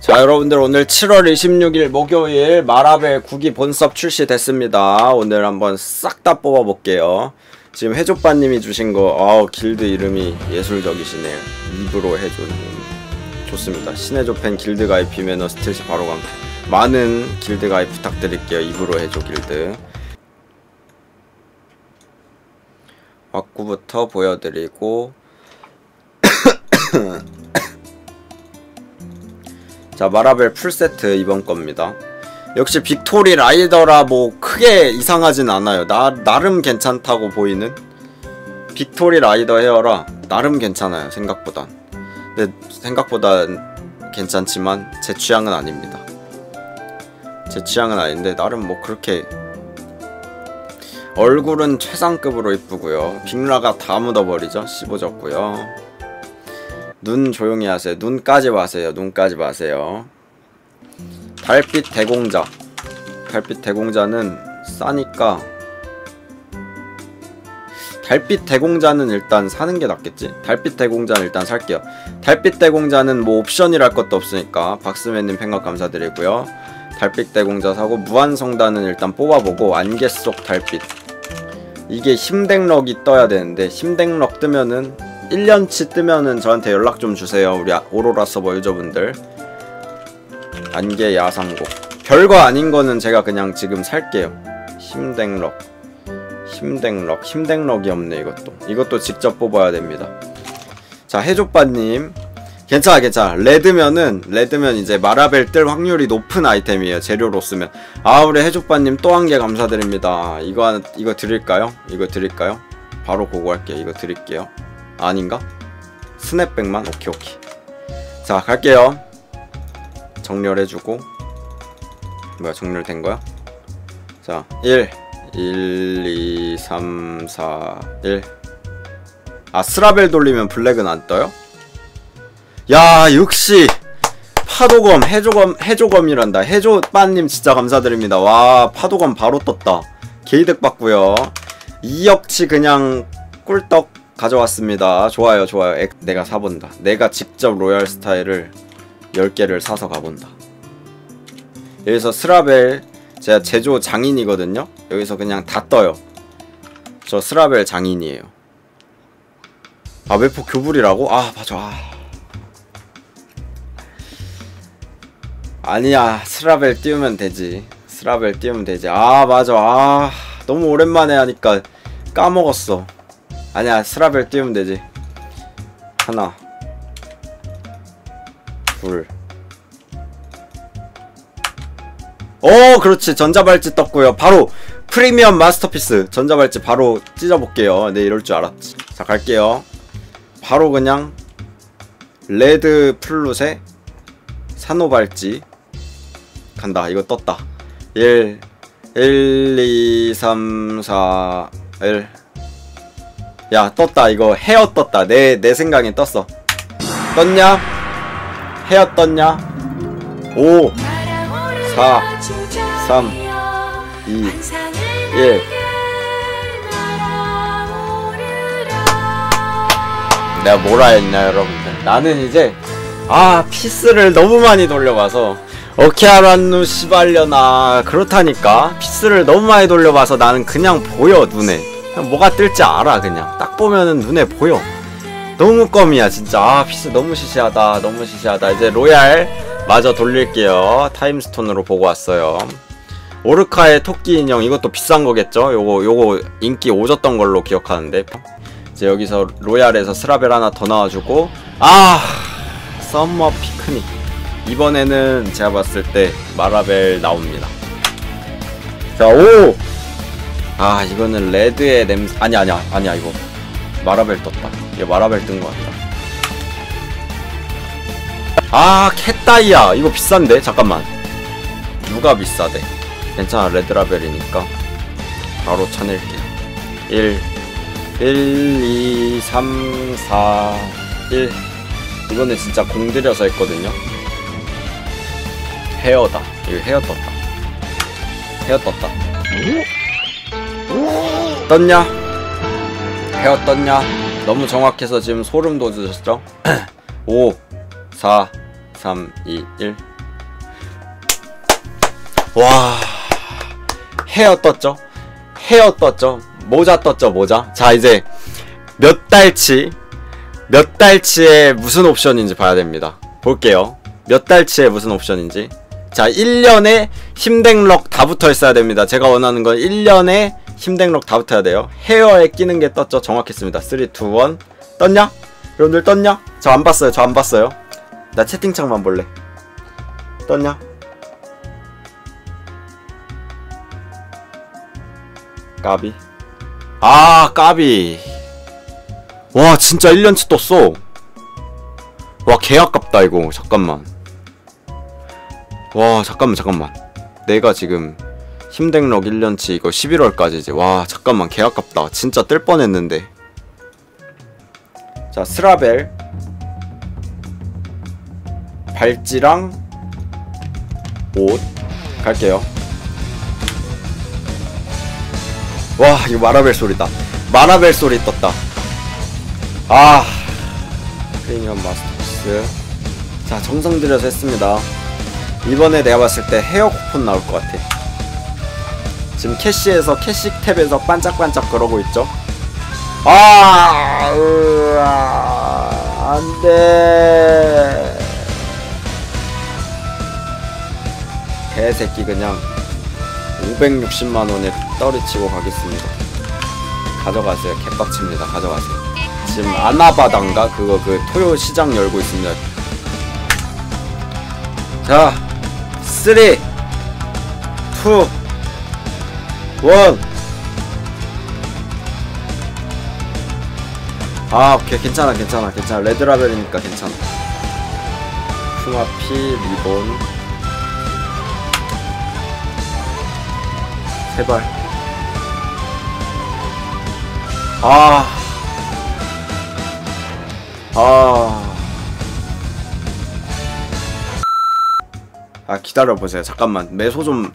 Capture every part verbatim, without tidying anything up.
자, 여러분들 오늘 칠월 이십육일 목요일 마라벨 구기 본섭 출시됐습니다. 오늘 한번 싹 다 뽑아볼게요. 지금 해조빠님이 주신거 아우 길드 이름이 예술적이시네요. 입으로 해조님 좋습니다. 신해조팬 길드 가입 비매너 스틸시 바로 강 많은 길드 가입 부탁드릴게요. 입으로 해조 길드. 왁구부터 보여드리고 자, 마라벨 풀세트 이번 겁니다. 역시 빅토리 라이더라 뭐 크게 이상하진 않아요. 나, 나름 괜찮다고 보이는 빅토리 라이더 헤어라 나름 괜찮아요. 생각보단. 근데 생각보단 괜찮지만 제 취향은 아닙니다. 제 취향은 아닌데 나름 뭐 그렇게 얼굴은 최상급으로 이쁘고요. 빅라가 다 묻어버리죠. 씹어졌고요. 눈 조용히 하세요. 눈까지 마세요. 눈까지 마세요. 달빛 대공자. 달빛 대공자는 싸니까 달빛 대공자는 일단 사는 게 낫겠지? 달빛 대공자는 일단 살게요. 달빛 대공자는 뭐 옵션이랄 것도 없으니까 박스맨님 팬가 감사드리고요. 달빛 대공자 사고 무한성단은 일단 뽑아보고 안개 속 달빛. 이게 힘댕럭이 떠야 되는데 힘댕럭 뜨면은 일 년치 뜨면은 저한테 연락 좀 주세요. 우리 오로라 서버 유저분들. 안개 야상곡. 별거 아닌 거는 제가 그냥 지금 살게요. 힘댕럭. 힘댕럭. 힘댕럭이 없네 이것도. 이것도 직접 뽑아야 됩니다. 자, 해조빠님. 괜찮아 괜찮아. 레드면은 레드면 이제 마라벨 뜰 확률이 높은 아이템이에요. 재료로 쓰면. 아, 우리 해조빠님 또 한 개 감사드립니다. 이거 하나, 이거 드릴까요? 이거 드릴까요? 바로 보고 할게요. 이거 드릴게요. 아닌가? 스냅백만? 오케이 오케이. 자, 갈게요. 정렬해주고. 뭐야, 정렬된 거야? 자, 일 일, 이, 삼, 사, 일. 아, 스라벨 돌리면 블랙은 안 떠요? 야, 역시 파도검, 해조검, 해조검이란다. 해조빠님 진짜 감사드립니다. 와, 파도검 바로 떴다. 게이득 받고요. 이억치 그냥 꿀떡 가져왔습니다. 좋아요 좋아요. 액, 내가 사본다. 내가 직접 로얄 스타일을 열 개를 사서 가본다. 여기서 스라벨 제가 제조 장인이거든요. 여기서 그냥 다 떠요. 저 스라벨 장인이에요. 아, 웨포 교불이라고? 아, 맞아. 아. 아니야, 스라벨 띄우면 되지. 스라벨 띄우면 되지. 아, 맞아. 아, 너무 오랜만에 하니까 까먹었어. 아니야, 스라벨 띄우면 되지. 하나, 둘. 오, 그렇지. 전자발찌 떴고요. 바로 프리미엄 마스터피스. 전자발찌 바로 찢어볼게요. 네, 이럴 줄 알았지. 자, 갈게요. 바로 그냥 레드 플룻에 산호발찌 간다. 이거 떴다. 일, 일, 이, 삼, 사, 일. 야, 떴다. 이거 헤어 떴다. 내, 내 생각엔 떴어. 떴냐? 헤어 떴냐? 오, 사, 삼, 이, 일. 내가 뭐라 했냐, 여러분들. 나는 이제, 아, 피스를 너무 많이 돌려봐서, 어케아란누 시발려나. 그렇다니까. 피스를 너무 많이 돌려봐서 나는 그냥 보여, 눈에. 뭐가 뜰지 알아. 그냥 딱 보면은 눈에 보여. 너무 껌이야 진짜. 아, 피스 너무 시시하다. 너무 시시하다. 이제 로얄 마저 돌릴게요. 타임스톤으로 보고 왔어요. 오르카의 토끼 인형. 이것도 비싼 거겠죠? 요거 요거 인기 오졌던 걸로 기억하는데. 이제 여기서 로얄에서 스라벨 하나 더 나와주고. 아, 썸머 피크닉. 이번에는 제가 봤을 때 마라벨 나옵니다. 자, 오! 아, 이거는 레드의 냄새. 아니 아니야 아니야. 이거 마라벨 떴다. 이거 마라벨 뜬 것 같다. 아, 캣다이아. 이거 비싼데? 잠깐만. 누가 비싸대? 괜찮아, 레드라벨이니까 바로 쳐낼게요. 일, 일, 이, 삼, 사, 일. 이거는 진짜 공들여서 했거든요. 헤어다. 이거 헤어 떴다. 헤어 떴다. 떴냐? 헤어 떴냐? 너무 정확해서 지금 소름 돋으셨죠? 오, 사, 삼, 이, 일. 와, 헤어 떴죠? 헤어 떴죠? 모자 떴죠? 모자? 자, 이제 몇 달치 몇 달치에 무슨 옵션인지 봐야 됩니다. 볼게요. 몇 달치에 무슨 옵션인지. 자, 일 년에 힘댕럭 다 붙어 있어야 됩니다. 제가 원하는 건 일 년에 힘댕럭 다 붙어야 돼요. 헤어에 끼는 게 떴죠? 정확했습니다. 삼, 이, 일. 떴냐? 여러분들 떴냐? 저 안 봤어요. 저 안 봤어요. 나 채팅창만 볼래. 떴냐? 까비. 아, 까비. 와, 진짜 일 년치 떴어. 와, 개 아깝다 이거. 잠깐만. 와, 잠깐만 잠깐만. 내가 지금 힘댕럭 일 년치 이거 십일월까지지. 와, 잠깐만, 개 아깝다. 진짜 뜰 뻔했는데. 자, 스라벨 발찌랑 옷 갈게요. 와, 이거 마라벨 소리다. 마라벨 소리 떴다. 아, 프리미엄 마스터피스. 자, 정성 들여서 했습니다. 이번에 내가 봤을 때 헤어 쿠폰 나올 것 같아. 지금 캐시에서 캐시 탭에서 반짝반짝 그러고 있죠. 아, 으아, 안돼. 개새끼 그냥 오백육십만 원에 떨어치고 가겠습니다. 가져가세요. 개빡칩니다. 가져가세요. 지금 아나바다인가? 그거 그 토요 시장 열고 있습니다. 자, 삼, 이, 일. 아, 오케이. 괜찮아, 괜찮아, 괜찮아. 레드라벨이니까 괜찮아. 흉화피, 리본. 제발. 아. 아. 아, 기다려보세요. 잠깐만. 매소 좀.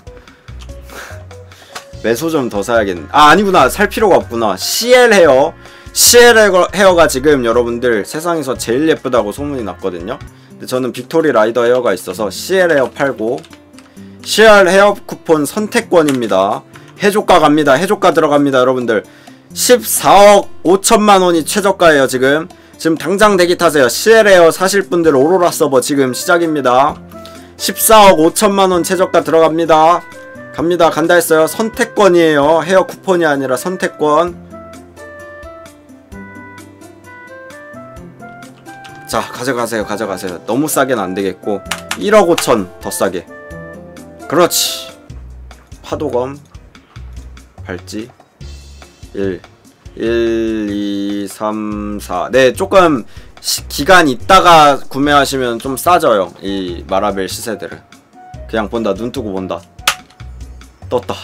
매소 좀 더 사야겠네. 아, 아니구나. 살 필요가 없구나. 씨엘 헤어. 씨엘 헤어가 지금 여러분들 세상에서 제일 예쁘다고 소문이 났거든요. 근데 저는 빅토리 라이더 헤어가 있어서 씨엘 헤어 팔고, 씨엘 헤어 쿠폰 선택권입니다. 해조가 갑니다. 해조가 들어갑니다. 여러분들 십사억 오천만 원이 최저가예요. 지금 지금 당장 대기 타세요. 씨엘 헤어 사실 분들 오로라 서버 지금 시작입니다. 십사억 오천만 원 최저가 들어갑니다. 갑니다. 간다 했어요. 선택권이에요. 헤어 쿠폰이 아니라 선택권. 자, 가져가세요. 가져가세요. 너무 싸게는 안되겠고 일억 오천 더 싸게. 그렇지. 파도검 발찌 일, 일, 이, 삼, 사. 네, 조금 시, 기간 있다가 구매하시면 좀 싸져요. 이 마라벨 시세들은. 그냥 본다. 눈 뜨고 본다. 떴다.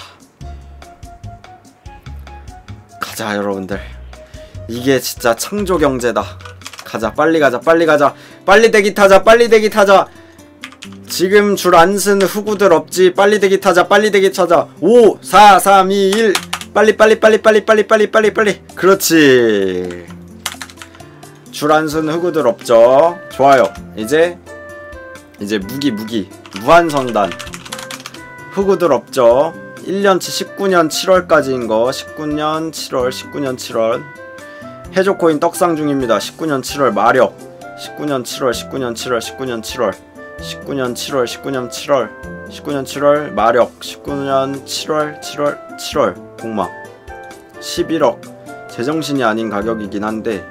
가자 여러분들. 이게 진짜 창조경제다. 가자. 빨리 가자. 빨리 가자. 빨리 대기 타자. 빨리 대기 타자. 지금 줄 안 쓴 후구들 없지. 빨리 대기 타자. 빨리 대기 타자. 오, 사, 삼, 이, 일. 빨리 빨리 빨리 빨리 빨리 빨리 빨리 빨리. 그렇지. 줄 안 쓴 후구들 없죠. 좋아요. 이제 이제 무기 무기 무한성단. 후구들 없죠. 일 년치 십구 년 칠월까지인 거. 십구 년 칠월 십구 년 칠월 해조코인 떡상 중입니다. 십구 년 칠월 마력. 십구 년 칠월 십구 년 칠월 십구 년 칠월 십구 년 칠월 십구 년 칠월 십구 년 칠월 마력. 십구 년 칠월 칠월 칠월 공마. 십일억. 제정신이 아닌 가격이긴 한데,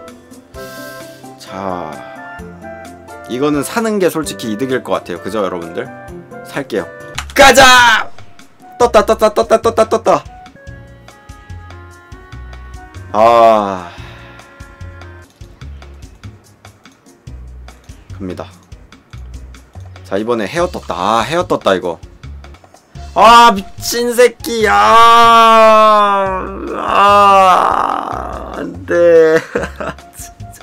자, 이거는 사는 게 솔직히 이득일 것 같아요. 그죠 여러분들? 살게요. 가자! 떴다 떴다 떴다 떴다 떴다. 아, 갑니다. 자, 이번에 헤어 떴다. 아, 헤어 떴다 이거. 아, 미친 새끼야. 아, 안돼. 진짜.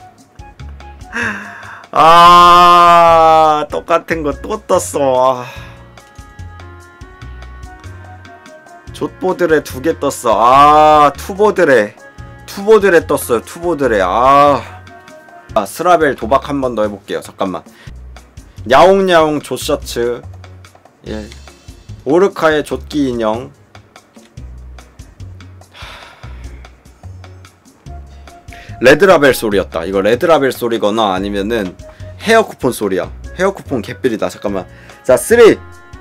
아, 똑같은 거 또 떴어. 아. 족보드레 두 개 떴어. 아, 투보드레 투보드레 떴어요. 투보드레. 아, 아 스라벨 도박 한 번 더 해볼게요. 잠깐만. 야옹야옹 조셔츠. 예. 오르카의 조끼 인형. 레드라벨 소리였다. 이거 레드라벨 소리거나 아니면은 헤어 쿠폰 소리야. 헤어 쿠폰 개삘이다. 잠깐만. 자, 삼, 이, 일.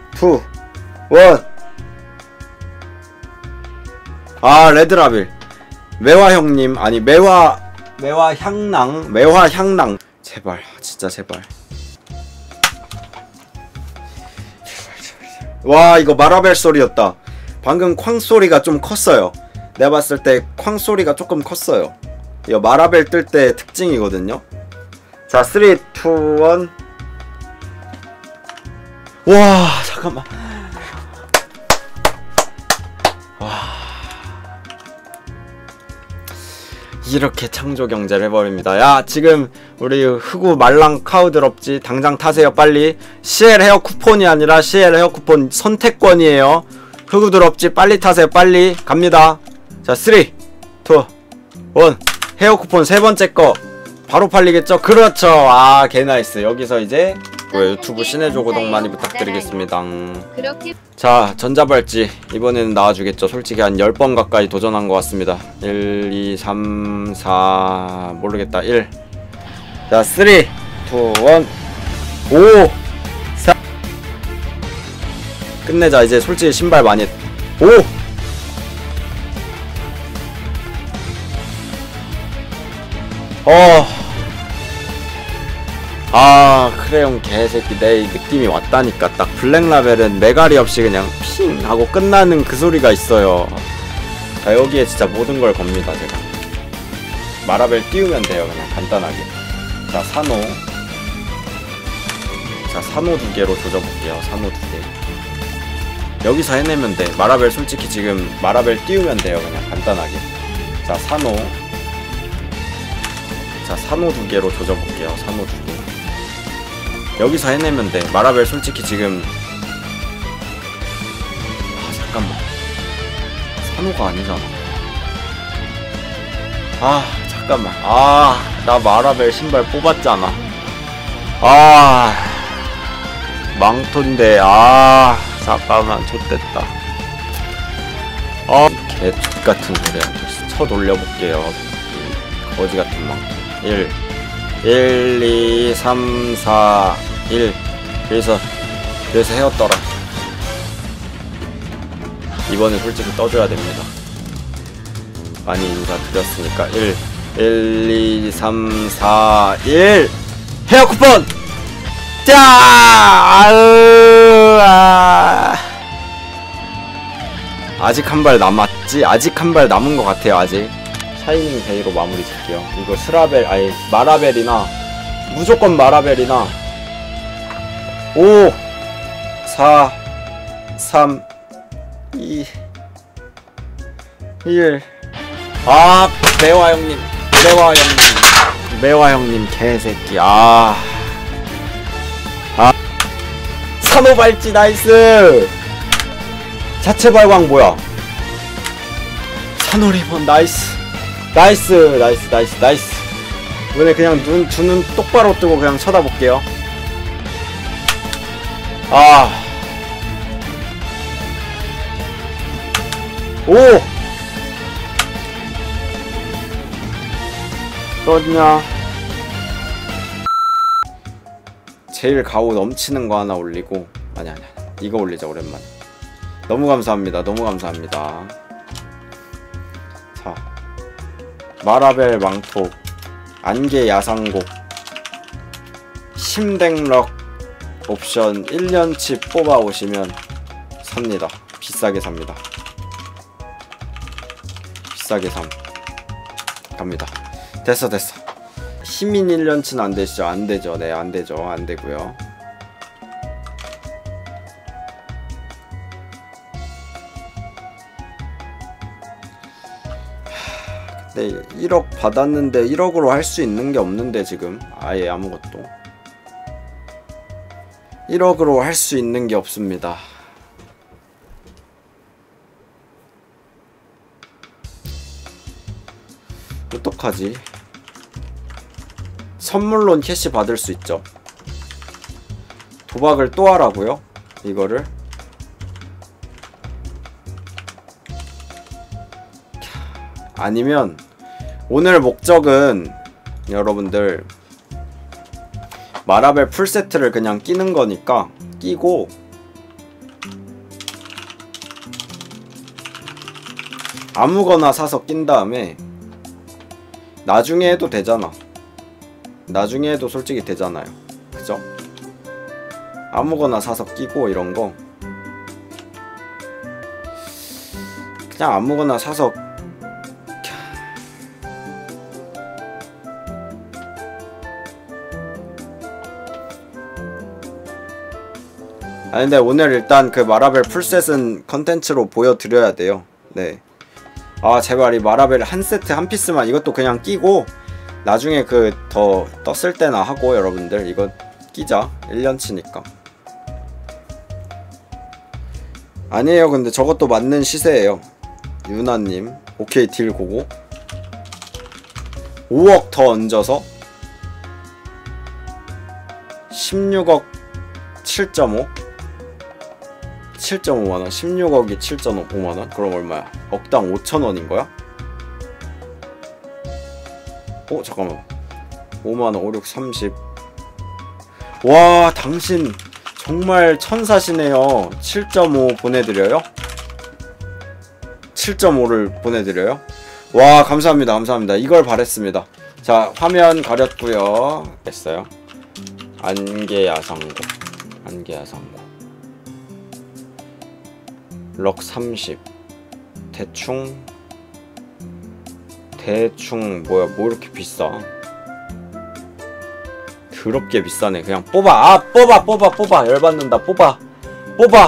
아, 레드라벨. 매화 형님, 아니 매화 매화 향낭, 매화 향낭. 제발, 진짜 제발. 와, 이거 마라벨 소리였다. 방금 쾅 소리가 좀 컸어요. 내가 봤을 때 쾅 소리가 조금 컸어요. 이거 마라벨 뜰 때 특징이거든요. 자, 삼, 이, 일. 와, 잠깐만. 와, 이렇게 창조 경제를 해버립니다. 야, 지금 우리 흑우 말랑 카우드럽지 당장 타세요. 빨리. 씨엘 헤어 쿠폰이 아니라 씨엘 헤어 쿠폰 선택권이에요. 흑우드럽지 빨리 타세요. 빨리 갑니다. 자, 삼, 이, 일. 헤어 쿠폰 세 번째 거 바로 팔리겠죠? 그렇죠. 아, 개나이스. 여기서 이제 유튜브 신해줘 구독 많이 부탁드리겠습니다. 자, 전자발찌 이번에는 나와주겠죠. 솔직히 한 열 번 가까이 도전한 것 같습니다. 일, 이, 삼, 사 모르겠다. 일. 자, 삼, 이, 일. 오, 사. 끝내자. 이제 솔직히 신발 많이 오. 어. 아, 크레용 개새끼. 내 느낌이 왔다니까. 딱 블랙라벨은 메가리 없이 그냥 핑 하고 끝나는 그 소리가 있어요. 자, 여기에 진짜 모든 걸 겁니다. 제가 마라벨 띄우면 돼요. 그냥 간단하게. 자, 산호. 자, 산호 두 개로 조져볼게요. 산호 두 개. 여기서 해내면 돼. 마라벨 솔직히 지금 마라벨 띄우면 돼요. 그냥 간단하게. 자, 산호. 자, 산호 두 개로 조져볼게요. 산호 두 개. 여기서 해내면 돼. 마라벨 솔직히 지금 아, 잠깐만. 산호가 아니잖아. 아, 잠깐만. 아, 나 마라벨 신발 뽑았잖아. 아, 망토인데. 아, 잠깐만. 좆됐다. 아, 개 X같은 소리야. 쳐 돌려볼게요. 거지같은 망토. 일, 일, 이, 삼, 사, 일. 여기서 여기서 헤어 떠라. 이번엔 솔직히 떠줘야 됩니다. 많이 인사드렸으니까. 일, 일, 이, 삼, 사, 일. 헤어 쿠폰! 짜! 아으, 아. 아직 한 발 남았지? 아직 한 발 남은 것 같아요. 아직. 샤이닝 데이로 마무리 짓게요. 이거 스라벨, 아니 마라벨이나 무조건 마라벨이나. 오, 사, 삼, 이, 일. 아, 매화 형님, 매화 형님, 매화 형님 개새끼. 아, 아, 산호 발찌 나이스. 자체 발광 뭐야? 산호 리본 나이스. 나이스, 나이스, 나이스, 나이스. 이번에 그냥 눈, 두 눈 똑바로 뜨고 그냥 쳐다볼게요. 아. 오! 또 어디냐? 제일 가오 넘치는 거 하나 올리고. 아니, 아니, 아니. 이거 올리자, 오랜만에. 너무 감사합니다. 너무 감사합니다. 자. 마라벨 망토, 안개 야상곡, 심댕럭 옵션 일 년치 뽑아 오시면 삽니다. 비싸게 삽니다. 비싸게 삼. 갑니다. 됐어, 됐어. 시민 일 년치는 안 되시죠? 안 되죠. 네, 안 되죠. 안 되고요. 네, 일억 받았는데 일억으로 할 수 있는 게 없는데 지금 아예 아무것도 일억으로 할 수 있는 게 없습니다. 어떡하지? 선물론 캐시 받을 수 있죠. 도박을 또 하라고요? 이거를? 아니면 오늘 목적은 여러분들 마라벨 풀세트를 그냥 끼는 거니까 끼고 아무거나 사서 낀 다음에 나중에 해도 되잖아. 나중에 해도 솔직히 되잖아요. 그죠? 아무거나 사서 끼고 이런거 그냥 아무거나 사서 아 근데 오늘 일단 그 마라벨 풀셋은 컨텐츠로 보여드려야 돼요. 네. 아 제발 이 마라벨 한 세트 한 피스만 이것도 그냥 끼고 나중에 그 더 떴을 때나 하고 여러분들 이거 끼자. 일 년치니까. 아니에요. 근데 저것도 맞는 시세예요. 유나님 오케이 딜 고고 오억 더 얹어서 십육억 칠 점 오 칠 점 오만원 십육억이 칠 점 오만원? 그럼 얼마야? 억당 오천원인거야? 어? 잠깐만 오만원 오육 삼십 와 당신 정말 천사시네요. 칠 점 오 보내드려요? 칠 점 오를 보내드려요? 와 감사합니다. 감사합니다. 이걸 바랬습니다. 자 화면 가렸구요. 됐어요. 안개야상고 안개야상고 럭 삼십 대충 대충 뭐야 뭐 이렇게 비싸. 더럽게 비싸네. 그냥 뽑아. 아 뽑아 뽑아 뽑아 열받는다. 뽑아 뽑아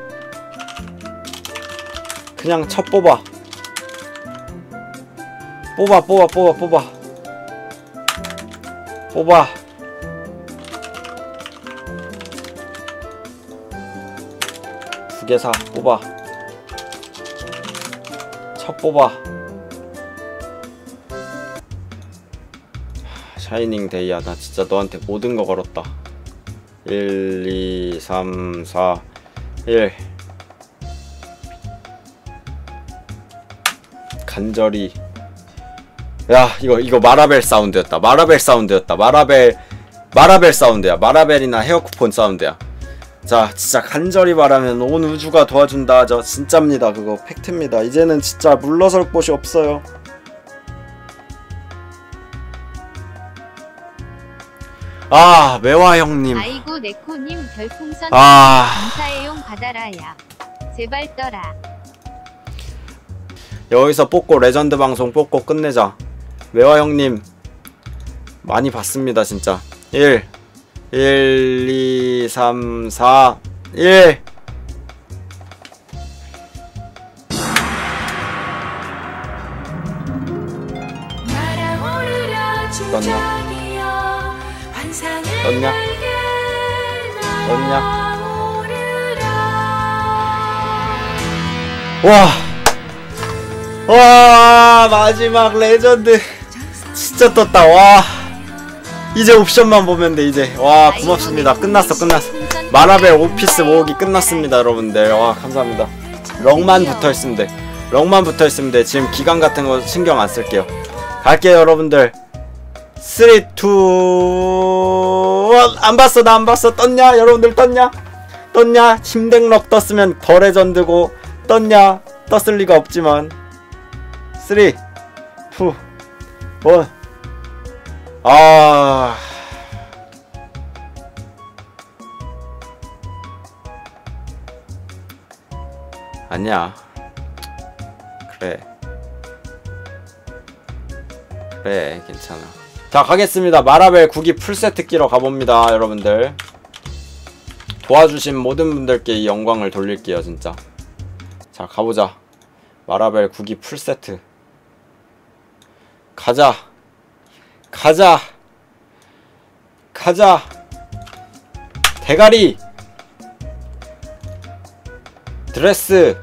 그냥 첫 뽑아 뽑아 뽑아 뽑아 뽑아 뽑아 두 개 사. 뽑아 첫 뽑아. 샤이닝 데이야. 나 진짜 너한테 모든 거 걸었다. 일, 이, 삼, 사, 일 간절히. 야 이거 이거 마라벨 사운드였다. 마라벨 사운드였다. 마라벨 마라벨 사운드야. 마라벨이나 헤어 쿠폰 사운드야. 자 진짜 간절히 바라면 온 우주가 도와준다. 저 진짜입니다. 그거 팩트입니다. 이제는 진짜 물러설 곳이 없어요. 아 매화 형님. 아이고 네코님 별풍선 아 감사해용 받아라야. 제발 떠라. 여기서 뽑고 레전드 방송 뽑고 끝내자. 매화 형님 많이 봤습니다 진짜. 일 일, 이, 삼, 사, 일 떴냐? 떴냐? 떴냐? 와! 와 마지막 레전드 진짜 떴다. 와 이제 옵션만 보면 돼 이제. 와 고맙습니다. 끝났어 끝났어. 마라벨 오피스 모으기 끝났습니다 여러분들. 와 감사합니다. 럭만 붙어있으면 돼. 럭만 붙어있으면 돼. 지금 기간 같은 거 신경 안 쓸게요. 갈게요 여러분들. 삼, 이, 안 봤어. 나 안 봤어. 떴냐 여러분들? 떴냐? 떴냐? 침댕럭 떴으면 더 레전드고 떴냐? 떴을 리가 없지만. 삼, 이, 일 아 아니야. 그래 그래 괜찮아. 자 가겠습니다. 마라벨 구기 풀세트 끼러 가봅니다 여러분들. 도와주신 모든 분들께 이 영광을 돌릴게요 진짜. 자 가보자. 마라벨 구기 풀세트 가자 가자 가자. 대가리 드레스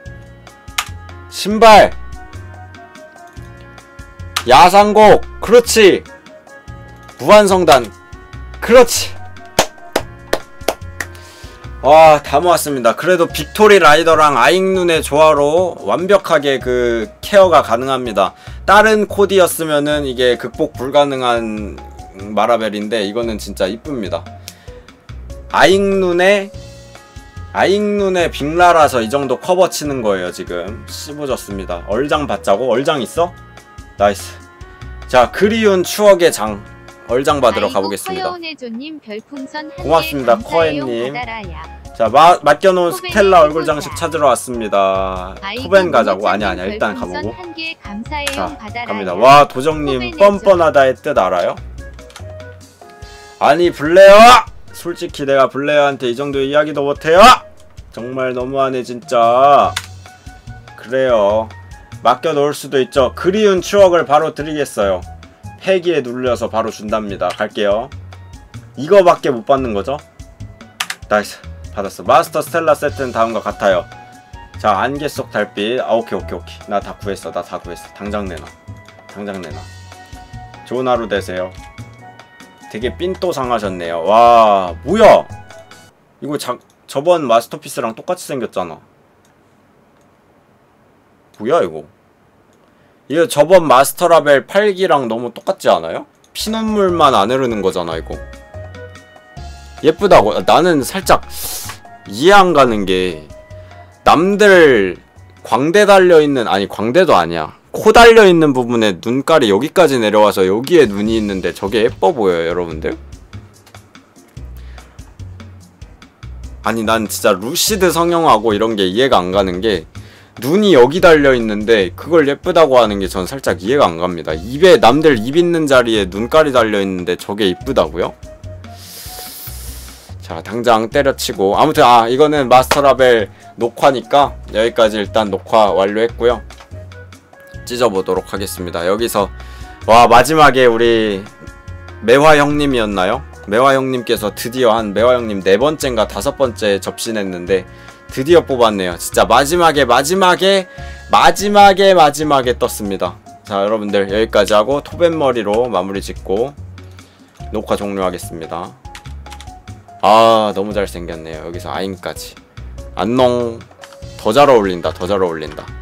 신발 야상곡 그렇지. 무한성단 그렇지. 와, 다 모았습니다. 그래도 빅토리 라이더랑 아잉눈의 조화로 완벽하게 그 케어가 가능합니다. 다른 코디였으면은 이게 극복 불가능한 마라벨인데 이거는 진짜 이쁩니다. 아잉눈의 아잉눈의 빅라라서 이 정도 커버 치는 거예요. 지금 씹어졌습니다. 얼장 받자고? 얼장 있어? 나이스. 자, 그리운 추억의 장 얼장 받으러 가보겠습니다. 고맙습니다, 커엔님. 자, 마, 맡겨놓은 스텔라 얼굴 장식 찾으러 왔습니다. 토벤 가자고? 아니야 아니야 일단 가보고. 자, 갑니다. 와, 도정님 뻔뻔하다의 뜻 알아요? 아니 블레어! 솔직히 내가 블레어한테 이 정도 이야기도 못해요? 정말 너무하네 진짜. 그래요, 맡겨놓을 수도 있죠. 그리운 추억을 바로 드리겠어요. 폐기에 눌려서 바로 준답니다. 갈게요. 이거밖에 못 받는 거죠? 나이스, 받았어. 마스터 스텔라 세트는 다음과 같아요. 자, 안개 속 달빛. 아, 오케이 오케이 오케이. 나 다 구했어. 나 다 구했어. 당장 내놔. 당장 내놔. 좋은 하루 되세요. 되게 삔또 상하셨네요. 와, 뭐야? 이거 자, 저번 마스터피스랑 똑같이 생겼잖아. 뭐야 이거? 이거 저번 마스터라벨 팔 기랑 너무 똑같지 않아요? 피눈물만 안 흐르는 거잖아 이거. 예쁘다고. 나는 살짝 이해 안 가는 게, 남들 광대 달려있는, 아니 광대도 아니야, 코 달려있는 부분에 눈깔이 여기까지 내려와서 여기에 눈이 있는데 저게 예뻐 보여요 여러분들? 아니 난 진짜 루시드 성형하고 이런게 이해가 안 가는 게, 눈이 여기 달려있는데 그걸 예쁘다고 하는 게 전 살짝 이해가 안 갑니다. 입에, 남들 입 있는 자리에 눈깔이 달려있는데 저게 이쁘다고요? 자, 당장 때려치고. 아무튼 아 이거는 마스터라벨 녹화니까 여기까지 일단 녹화 완료했고요. 찢어보도록 하겠습니다. 여기서 와, 마지막에 우리 매화 형님이었나요? 매화 형님께서 드디어 한 매화 형님 네 번째인가 다섯 번째 접신했는데 드디어 뽑았네요. 진짜 마지막에 마지막에 마지막에 마지막에 떴습니다. 자, 여러분들 여기까지 하고 토벤머리로 마무리 짓고 녹화 종료하겠습니다. 아, 너무 잘생겼네요. 여기서 아임까지. 안녕. 더 잘 어울린다. 더 잘 어울린다.